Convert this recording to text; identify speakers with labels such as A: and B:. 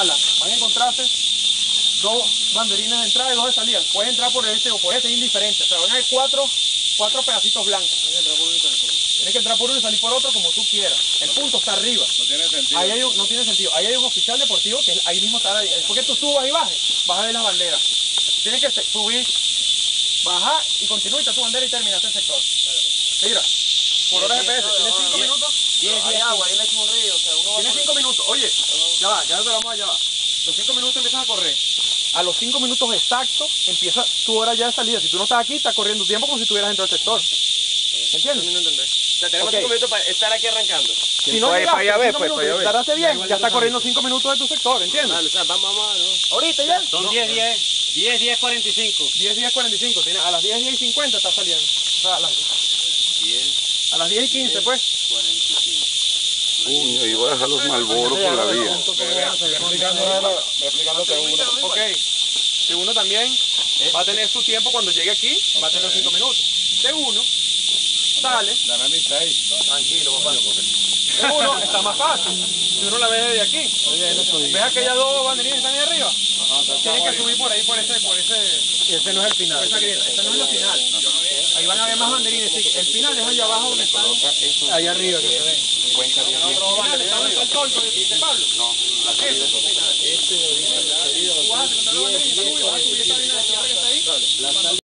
A: ala, van a encontrarse dos banderines de entrada y dos de salida. Puedes entrar por este o por este, es indiferente. O sea, van a haber cuatro pedacitos blancos. Tienes que entrar por uno y salir por otro como tú quieras. El punto está arriba.
B: No tiene sentido.
A: No tiene sentido. Ahí hay un oficial deportivo que ahí mismo está. Después que tú subas y bajes, vas a ver las banderas. Tienes que subir, bajar y continuar tu bandera y terminaste el sector. Mira, por hora GPS, tienes 5 minutos.
C: 10 agua, ahí le echo un río. O sea, uno
A: Tienes 5 minutos. Oye, ya te vamos allá. Los 5 minutos empiezas a correr. A los 5 minutos exactos empieza tu hora ya de salida. Si tú no estás aquí, estás corriendo tiempo como si estuvieras dentro del sector. ¿Entiendes?
C: no entendés. O sea, tenemos 5 minutos para estar aquí arrancando.
A: Si no llegaste a 5 minutos y estarás bien, ya está corriendo 5 minutos de tu sector, ¿entiendes?
C: Vale, o sea, vamos.
A: Ahorita ya.
D: Son 10, 45.
A: 10:45. A las 10:50 está saliendo. O sea, a las 10:15, pues.
B: Coño, y voy a dejar los Malboros por la vía. Explicándote uno.
A: Ok. Segundo también va a tener su tiempo cuando llegue aquí, va a tener 5 minutos. Segundo, sale.
B: Dame mis 6.
C: Tranquilo, papá.
A: Segundo, está más fácil. Si uno la ve desde aquí. ¿Ves aquellas dos banderines que están ahí arriba? Tienen que subir por ahí, por ese.
D: Y ese no es el final.
A: Esa grieta. Esta no es la final. Ahí van a haber más banderines. Sí, el final es allá abajo donde están.
D: Allá arriba que se ven.
A: El final está donde está el toldo, ¿viste, Pablo? No. Ese es su final. Tú vas a encontrar la banderina, tú vas a subir esa línea de cierre que está ahí.